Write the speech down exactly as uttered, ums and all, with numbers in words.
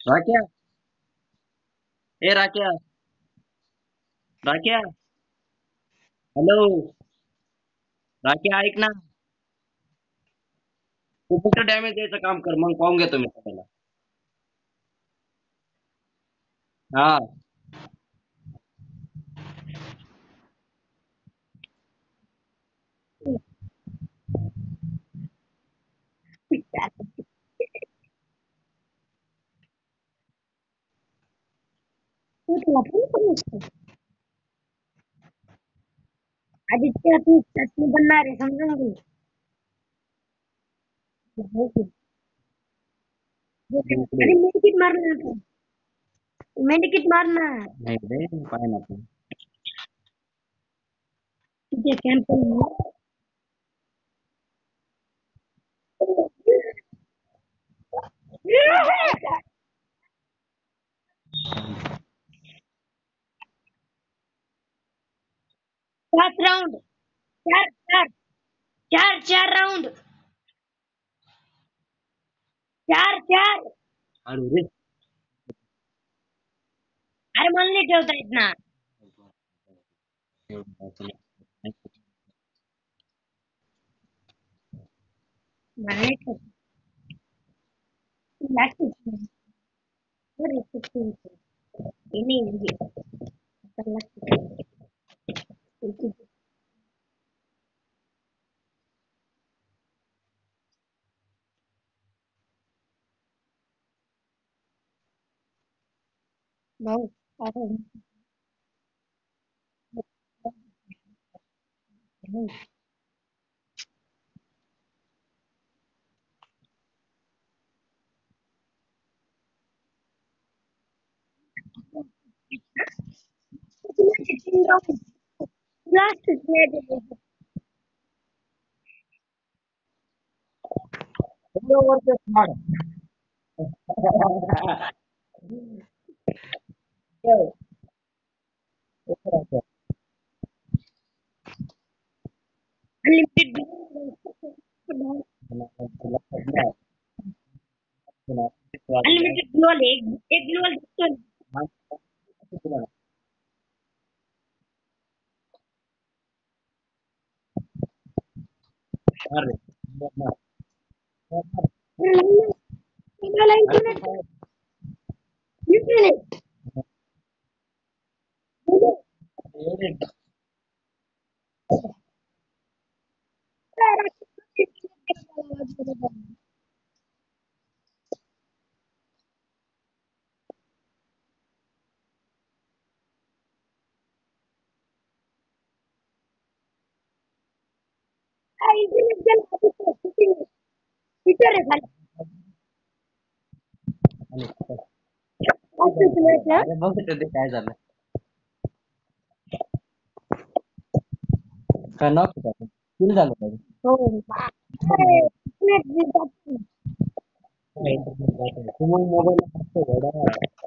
राक्या. ए राक्या. राक्या. Hello. राक्या ऐक ना. तू फक्त डॅमेज द्यायचं काम कर, मग पाहून घेतो मी त्याला. हा. आदित्य तू चटणी बनणार आहे समजून घे. आणि मेडिकिट मारणार तू. मेडिकिट मारणार. नाही रे, पाय ना तू. तिथे कॅम्पल पाच राऊंड. चार चार चार चार राऊंड. चार चार. अरे रे. अरे मला नाही ठेवता येत ना. मला नाही ठेवता. लागते. बरं, सुट्टी होते. हे नाही म्हणजे आता लागते. भाऊ आता लास्ट वरती मार. अनलिमिटेड. अनलिमिटेड ग्लोअल एक एक ग्लोअल दिसतो. अरे. मला इंटरनेट इंटरनेट टीचर आहे खाली. अरे बघ ते काय झालं. काय नॉक होता, किल झालं पाहिजे. हो. तू मग मोबाईल